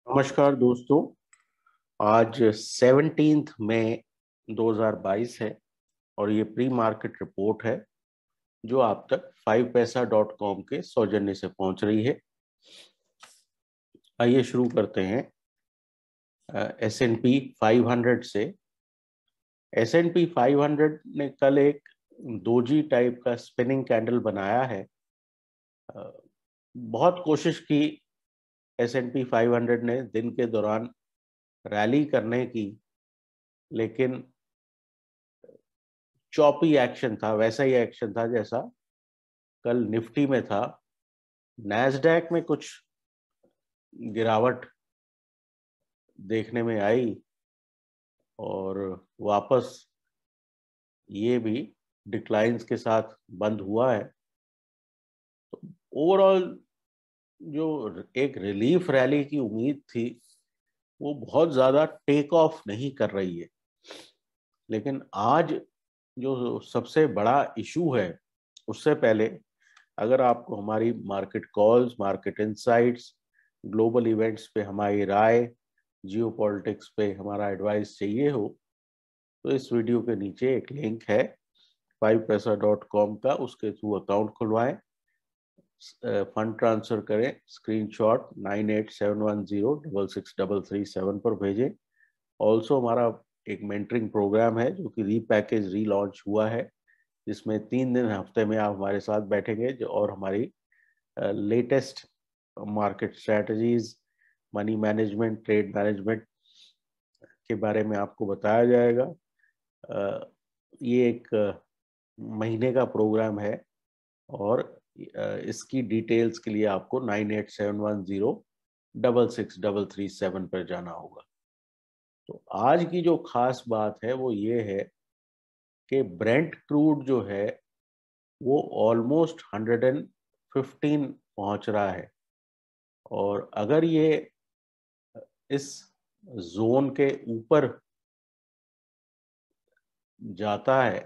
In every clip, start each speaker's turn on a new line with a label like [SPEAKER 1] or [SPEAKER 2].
[SPEAKER 1] नमस्कार दोस्तों। आज 17 मई 2022 है और ये प्री मार्केट रिपोर्ट है जो आप तक 5paisa.com के सौजन्य से पहुंच रही है। आइए शुरू करते हैं S&P 500 से। S&P 500 ने कल एक दोजी टाइप का स्पिनिंग कैंडल बनाया है। बहुत कोशिश की S&P 500 ने दिन के दौरान रैली करने की, लेकिन चॉपी एक्शन था। वैसा ही एक्शन था जैसा कल निफ्टी में था। नैस्डैक में कुछ गिरावट देखने में आई और वापस ये भी डिक्लाइंस के साथ बंद हुआ है। तो ओवरऑल जो एक रिलीफ रैली की उम्मीद थी वो बहुत ज्यादा टेक ऑफ नहीं कर रही है। लेकिन आज जो सबसे बड़ा इशू है, उससे पहले अगर आपको हमारी market calls, market insights, global events पे हमारी राय, जियो पॉलिटिक्स पे हमारा एडवाइस चाहिए हो तो इस वीडियो के नीचे एक लिंक है 5paisa.com का, उसके थ्रू अकाउंट खुलवाएं, फंड ट्रांसफर करें, स्क्रीनशॉट 9871066337 पर भेजें। ऑल्सो हमारा एक मेंटरिंग प्रोग्राम है जो कि रीपैकेज रीलॉन्च हुआ है, जिसमें 3 दिन हफ्ते में आप हमारे साथ बैठेंगे और हमारी latest market strategies, money management, trade management के बारे में आपको बताया जाएगा। ये एक महीने का प्रोग्राम है और इसकी डिटेल्स के लिए आपको 9871066337 पर जाना होगा। तो आज की जो खास बात है वो ये है कि ब्रेंट क्रूड जो है वो ऑलमोस्ट 115 पहुंच रहा है और अगर ये इस जोन के ऊपर जाता है,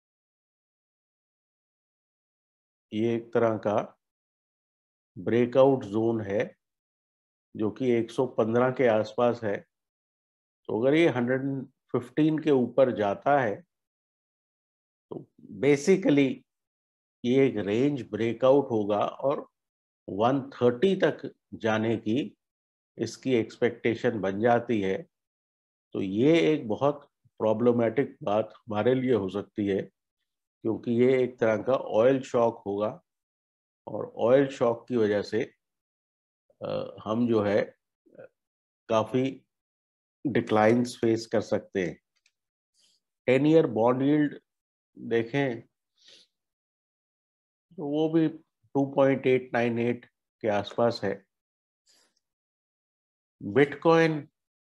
[SPEAKER 1] ये एक तरह का ब्रेकआउट जोन है जो कि 115 के आसपास है। तो अगर ये 115 के ऊपर जाता है तो बेसिकली ये एक रेंज ब्रेकआउट होगा और 130 तक जाने की इसकी एक्सपेक्टेशन बन जाती है। तो ये एक बहुत प्रॉब्लमेटिक बात हमारे लिए हो सकती है, क्योंकि ये एक तरह का ऑयल शॉक होगा और ऑयल शॉक की वजह से हम जो है काफी डिक्लाइंस फेस कर सकते हैं। 10 ईयर बॉन्ड यील्ड देखें तो वो भी 2.898 के आसपास है। बिटकॉइन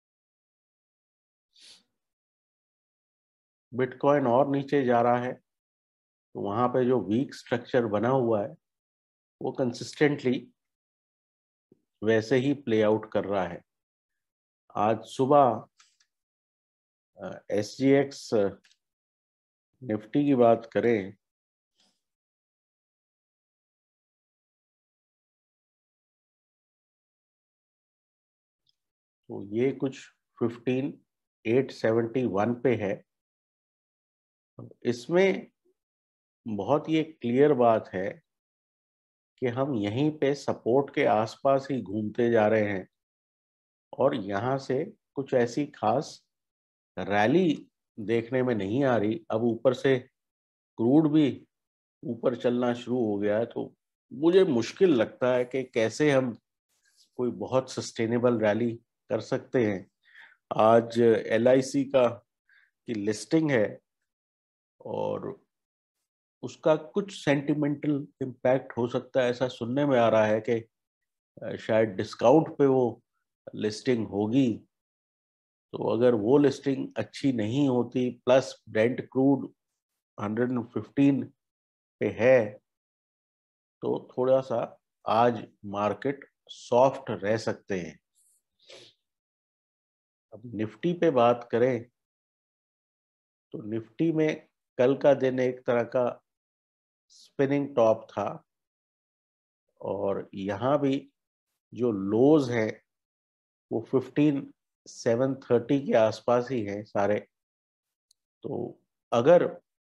[SPEAKER 1] बिटकॉइन और नीचे जा रहा है, तो वहां पे जो वीक स्ट्रक्चर बना हुआ है वो कंसिस्टेंटली वैसे ही प्ले आउट कर रहा है। आज सुबह SGX निफ्टी की बात करें तो ये कुछ 15,871 पे है। इसमें बहुत ही एक क्लियर बात है कि हम यहीं पे सपोर्ट के आसपास ही घूमते जा रहे हैं और यहाँ से कुछ ऐसी खास रैली देखने में नहीं आ रही। अब ऊपर से क्रूड भी ऊपर चलना शुरू हो गया है, तो मुझे मुश्किल लगता है कि कैसे हम कोई बहुत सस्टेनेबल रैली कर सकते हैं। आज LIC का की लिस्टिंग है और उसका कुछ सेंटिमेंटल इम्पैक्ट हो सकता है, ऐसा सुनने में आ रहा है कि शायद डिस्काउंट पे वो लिस्टिंग होगी। तो अगर वो लिस्टिंग अच्छी नहीं होती, प्लस ब्रेंट क्रूड 115 पे है, तो थोड़ा सा आज मार्केट सॉफ्ट रह सकते हैं। अब निफ्टी पे बात करें तो निफ्टी में कल का दिन एक तरह का स्पिनिंग टॉप था और यहाँ भी जो लोज है वो 15,730 के आसपास ही हैं सारे। तो अगर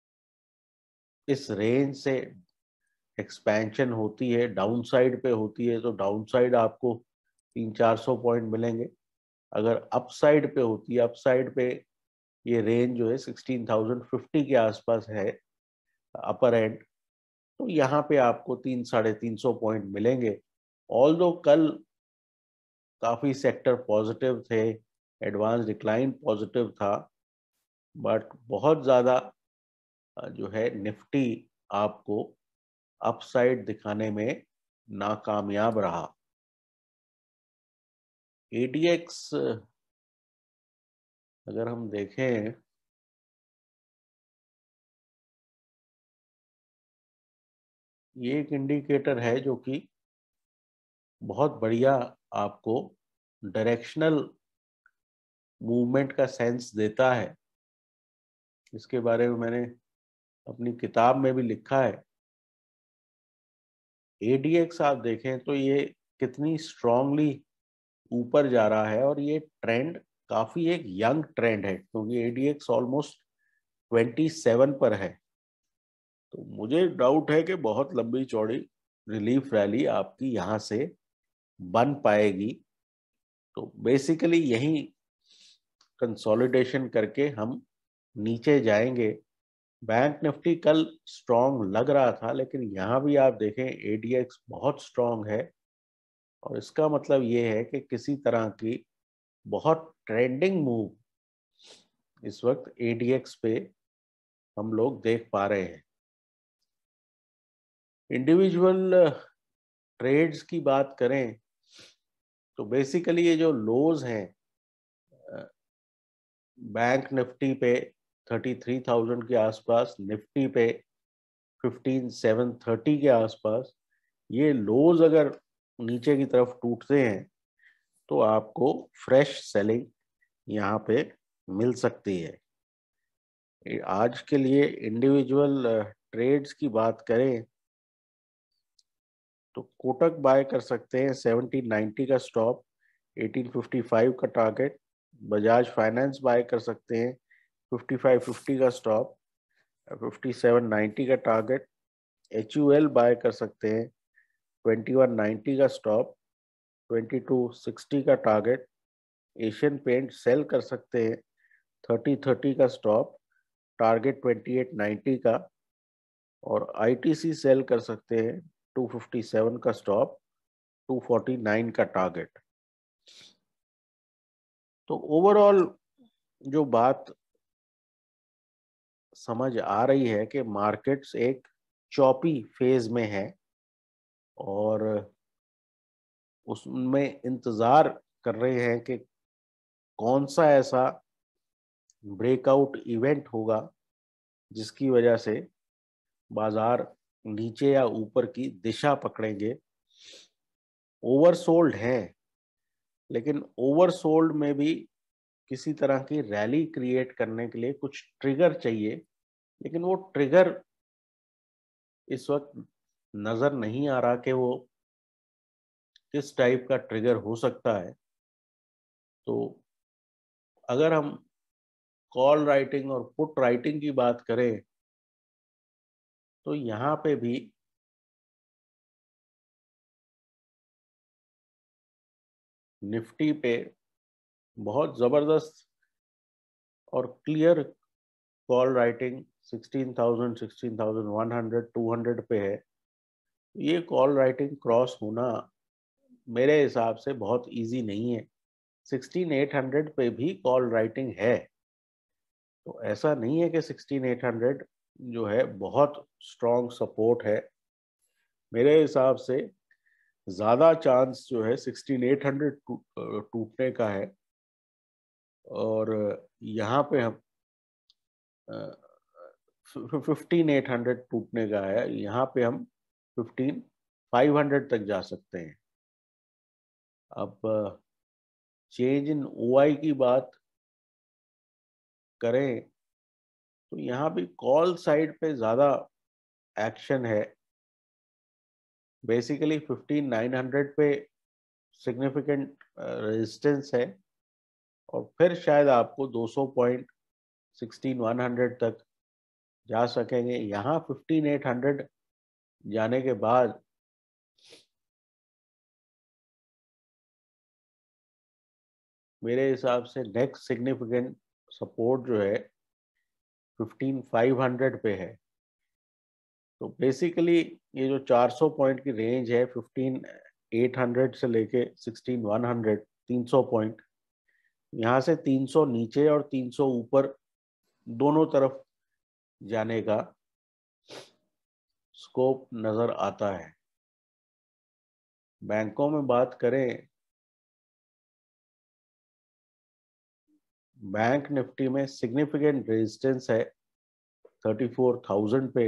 [SPEAKER 1] इस रेंज से एक्सपेंशन होती है, डाउन साइड पे होती है, तो डाउन साइड आपको 300-400 पॉइंट मिलेंगे। अगर अप साइड पे होती है, अप साइड पे ये रेंज जो है 16,050 के आसपास है अपर एंड, तो यहाँ पे आपको 300-350 पॉइंट मिलेंगे। ऑल्दो कल काफी सेक्टर पॉजिटिव थे, एडवांस डिक्लाइन पॉजिटिव था, बट बहुत ज्यादा जो है निफ्टी आपको अपसाइड दिखाने में नाकामयाब रहा। एडीएक्स अगर हम देखें, ये एक इंडिकेटर है जो कि बहुत बढ़िया आपको डायरेक्शनल मूवमेंट का सेंस देता है। इसके बारे में मैंने अपनी किताब में भी लिखा है। एडीएक्स आप देखें तो ये कितनी स्ट्रांगली ऊपर जा रहा है, और ये ट्रेंड काफी एक यंग ट्रेंड है, क्योंकि एडीएक्स ऑलमोस्ट 27 पर है। तो मुझे डाउट है कि बहुत लंबी चौड़ी रिलीफ रैली आपकी यहाँ से बन पाएगी। तो बेसिकली यही कंसोलिडेशन करके हम नीचे जाएंगे। बैंक निफ्टी कल स्ट्रॉन्ग लग रहा था, लेकिन यहाँ भी आप देखें एडीएक्स बहुत स्ट्रॉन्ग है, और इसका मतलब ये है कि किसी तरह की बहुत ट्रेंडिंग मूव इस वक्त एडीएक्स पे हम लोग देख पा रहे हैं। इंडिविजुअल ट्रेड्स की बात करें तो बेसिकली ये जो लोज हैं बैंक निफ्टी पे 33,000 के आसपास, निफ्टी पे 15,730 के आसपास, ये लोज अगर नीचे की तरफ टूटते हैं तो आपको फ्रेश सेलिंग यहाँ पे मिल सकती है। आज के लिए इंडिविजुअल ट्रेड्स की बात करें तो कोटक बाय कर सकते हैं 1790 का स्टॉप, 1855 का टारगेट। बजाज फाइनेंस बाय कर सकते हैं 5550 का स्टॉप, 5790 का टारगेट। HUL बाय कर सकते हैं 2190 का स्टॉप, 2260 का टारगेट। एशियन पेंट सेल कर सकते हैं 3030 का स्टॉप, टारगेट 2890 का। और ITC सेल कर सकते हैं 257 का स्टॉप, 249 का टारगेट। तो ओवरऑल जो बात समझ आ रही है कि मार्केट्स एक चॉपी फेज में है, और उसमें इंतजार कर रहे हैं कि कौन सा ऐसा ब्रेकआउट इवेंट होगा जिसकी वजह से बाजार नीचे या ऊपर की दिशा पकड़ेंगे। ओवरसोल्ड है, लेकिन ओवरसोल्ड में भी किसी तरह की रैली क्रिएट करने के लिए कुछ ट्रिगर चाहिए, लेकिन वो ट्रिगर इस वक्त नजर नहीं आ रहा कि वो किस टाइप का ट्रिगर हो सकता है। तो अगर हम कॉल राइटिंग और पुट राइटिंग की बात करें तो यहाँ पे भी निफ्टी पे बहुत जबरदस्त और क्लियर कॉल राइटिंग 16,000, 16,100, 200 पे है। ये कॉल राइटिंग क्रॉस होना मेरे हिसाब से बहुत इजी नहीं है। 16,800 पे भी कॉल राइटिंग है, तो ऐसा नहीं है कि 16,800 जो है बहुत स्ट्रॉन्ग सपोर्ट है। मेरे हिसाब से ज्यादा चांस जो है 16,800 टूटने का है, और यहाँ पे हम 15,800 टूटने का है, यहाँ पे हम 15,500 तक जा सकते हैं। अब चेंज इन OI की बात करें तो यहाँ भी कॉल साइड पे ज्यादा एक्शन है। बेसिकली 15,900 पे सिग्निफिकेंट रेजिस्टेंस है और फिर शायद आपको 200 पॉइंट 16,100 तक जा सकेंगे। यहाँ 15,800 जाने के बाद मेरे हिसाब से नेक्स्ट सिग्निफिकेंट सपोर्ट जो है 15,500 पे है। तो बेसिकली ये जो 400 पॉइंट की रेंज है 15,800 से लेके 16,100, 300 पॉइंट, यहाँ से 300 नीचे और 300 ऊपर दोनों तरफ जाने का स्कोप नजर आता है। बैंकों में बात करें, बैंक निफ्टी में सिग्निफिकेंट रेजिस्टेंस है 34,000 पे,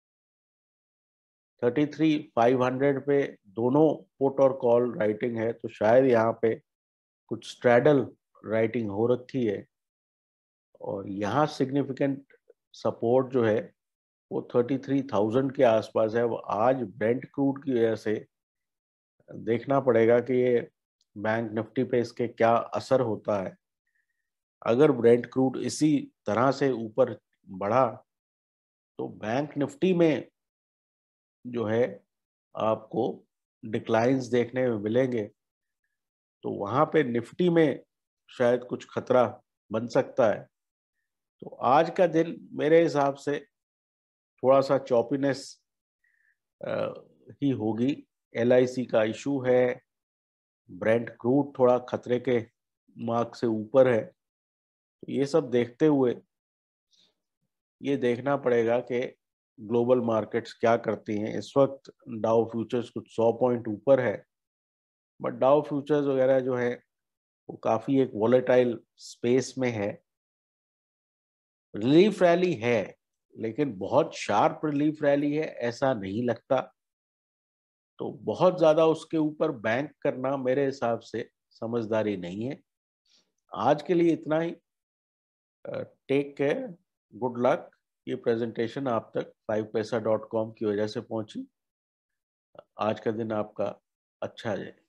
[SPEAKER 1] 33,500 पे दोनों पुट और कॉल राइटिंग है, तो शायद यहाँ पे कुछ स्ट्रैडल राइटिंग हो रखी है। और यहाँ सिग्निफिकेंट सपोर्ट जो है वो 33,000 के आसपास है। वो आज ब्रेंट क्रूड की वजह से देखना पड़ेगा कि ये बैंक निफ्टी पे इसके क्या असर होता है। अगर ब्रेंट क्रूड इसी तरह से ऊपर बढ़ा तो बैंक निफ्टी में जो है आपको डिक्लाइंस देखने में मिलेंगे, तो वहां पे निफ्टी में शायद कुछ खतरा बन सकता है। तो आज का दिन मेरे हिसाब से थोड़ा सा चॉपीनेस ही होगी। LIC का इशू है, ब्रेंट क्रूड थोड़ा खतरे के मार्क से ऊपर है। तो ये सब देखते हुए ये देखना पड़ेगा कि ग्लोबल मार्केट्स क्या करती हैं। इस वक्त डाउ फ्यूचर्स कुछ 100 पॉइंट ऊपर है, बट डाउ फ्यूचर्स वगैरह जो है वो काफी एक वॉलेटाइल स्पेस में है। रिलीफ रैली है, लेकिन बहुत शार्प रिलीफ रैली है ऐसा नहीं लगता। तो बहुत ज्यादा उसके ऊपर बैंक करना मेरे हिसाब से समझदारी नहीं है। आज के लिए इतना ही। Take care, good luck. ये प्रेजेंटेशन आप तक 5paisa.com की वजह से पहुंची। आज का दिन आपका अच्छा जाए।